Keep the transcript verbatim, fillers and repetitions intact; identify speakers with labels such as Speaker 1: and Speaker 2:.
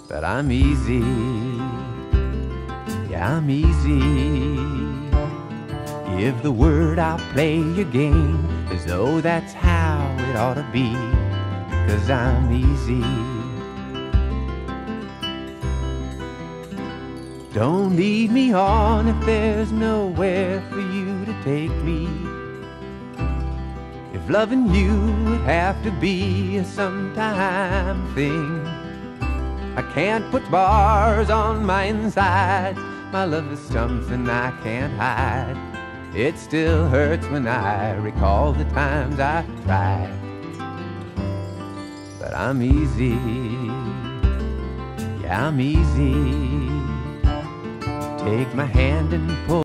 Speaker 1: but I'm easy. Yeah, I'm easy. Give the word, I'll play your game as though that's how it ought to be, 'cause I'm easy. Don't lead me on if there's nowhere for you to take me. If loving you would have to be a sometime thing, I can't put bars on my inside. My love is something I can't hide. It still hurts when I recall the times I've tried, but I'm easy. Yeah, I'm easy. Take my hand and pull